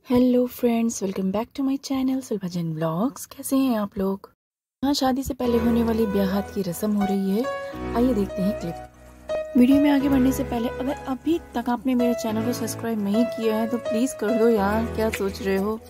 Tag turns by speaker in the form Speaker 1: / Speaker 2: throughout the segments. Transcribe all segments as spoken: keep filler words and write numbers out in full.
Speaker 1: Hello friends, welcome back to my channel सुलभाजन blogs. कैसे हैं आप लोग। यहाँ शादी से पहले होने वाली ब्याहत की रस्म हो रही है। आइए देखते हैं क्लिप। वीडियो में आगे बढ़ने से पहले अगर अभी तक आपने मेरे चैनल को सब्सक्राइब नहीं किया है तो प्लीज़ कर दो यार, क्या सोच रहे हो।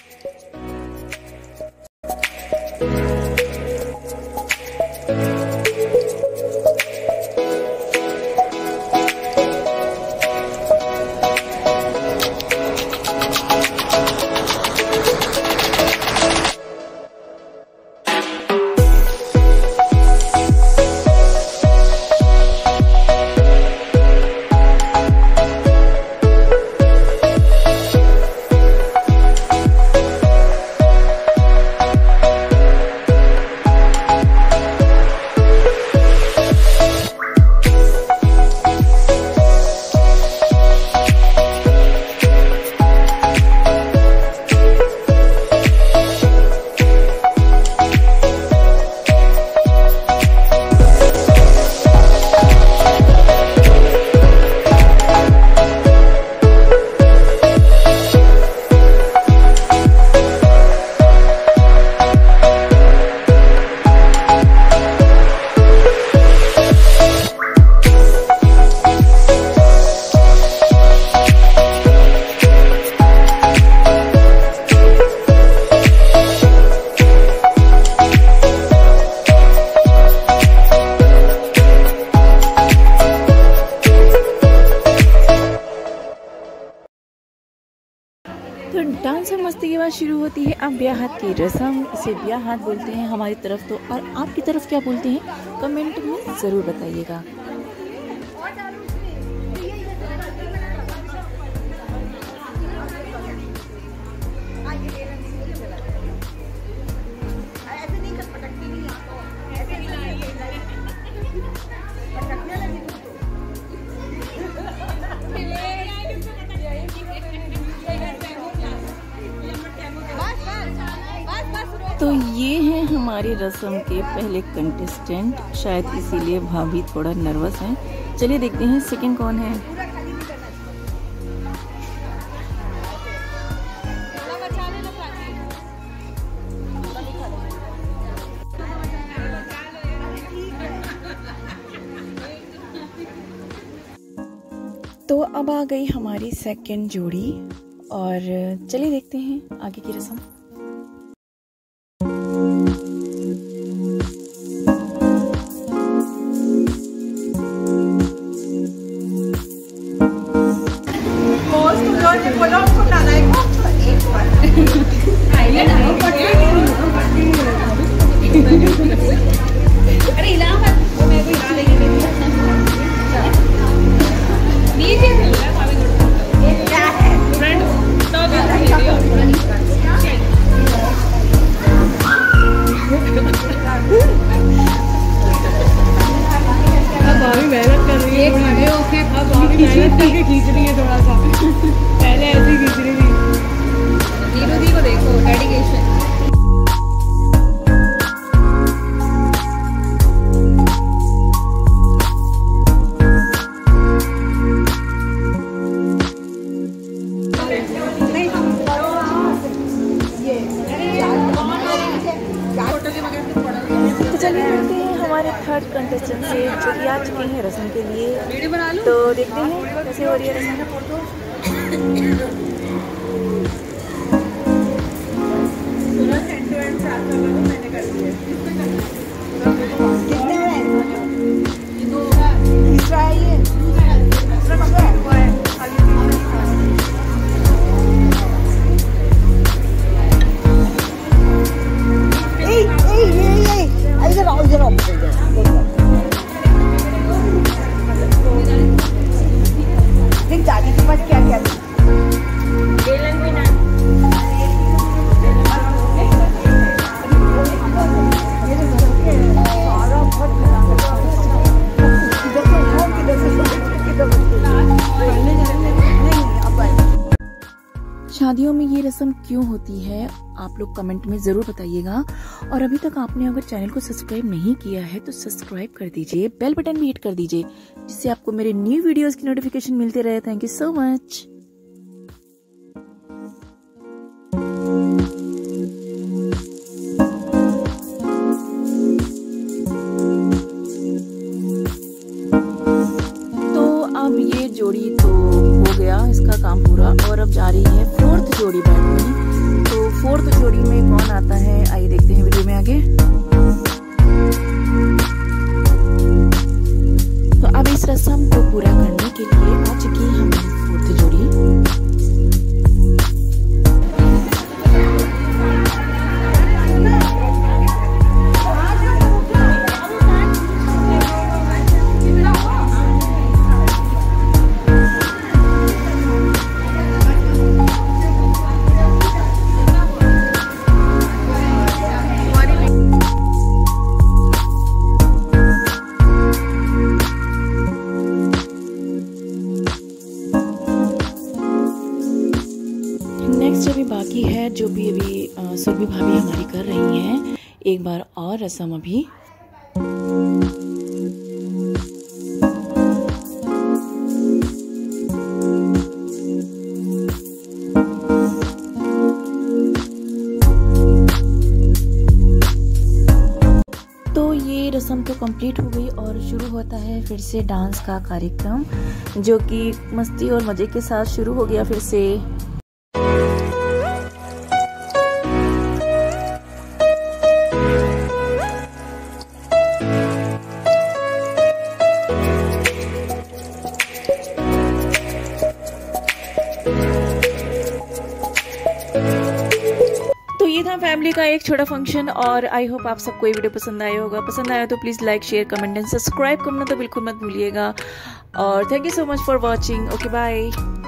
Speaker 1: तो डांस और मस्ती के बाद शुरू होती है अब ब्याहत की रस्म। इसे ब्याहत बोलते हैं हमारी तरफ तो, और आपकी तरफ क्या बोलते हैं कमेंट में ज़रूर बताइएगा। तो ये हैं हमारी रस्म के पहले कंटेस्टेंट, शायद इसीलिए भाभी थोड़ा नर्वस हैं। चलिए देखते हैं सेकंड कौन है। तो अब आ गई हमारी सेकंड जोड़ी और चलिए देखते हैं आगे की रस्म।
Speaker 2: अरे इलाहाबाद वो मेरे को हिला लेंगे नीचे से लगा भाभी ये क्या है फ्रेंड तो भी वीडियो अब भाभी मेहनत कर रही है, खड़े होके अब भाभी मेहनत करके खींच रही है थोड़ा सा। पहले ऐसे ही खींच रही थी। नीरू दी को देखो, डेडिकेशन।
Speaker 1: तो चलिए मिलते हैं हमारे थर्ड कंटेस्टेंट से जो कि आ चुके हैं रस्म के लिए। तो देखते हैं कैसे हो रही है रस्म। शादियों में ये रस्म क्यों होती है आप लोग कमेंट में ज़रूर बताइएगा। और अभी तक आपने अगर चैनल को सब्सक्राइब नहीं किया है तो सब्सक्राइब कर दीजिए, बेल बटन भी हिट कर दीजिए जिससे आपको मेरे न्यू वीडियोस की नोटिफिकेशन मिलते रहे। Thank you so much. जोड़ी बैठ गई। तो फोर्थ जोड़ी में कौन आता है आइए देखते हैं वीडियो में आगे। तो अब इस रस्म को पूरा करने के लिए आ चुकी है हमारी फोर्थ जोड़ी। नेक्स्ट अभी बाकी है जो भी अभी सुरभि भाभी हमारी कर रही हैं, एक बार और रस्म अभी। तो ये रस्म तो कंप्लीट हो गई और शुरू होता है फिर से डांस का कार्यक्रम, जो कि मस्ती और मज़े के साथ शुरू हो गया फिर से। तो ये था फैमिली का एक छोटा फंक्शन और आई होप आप सबको ये वीडियो पसंद आया होगा। पसंद आया तो please like share comment and subscribe करना तो बिल्कुल मत भूलिएगा। और thank you so much for watching. Okay bye.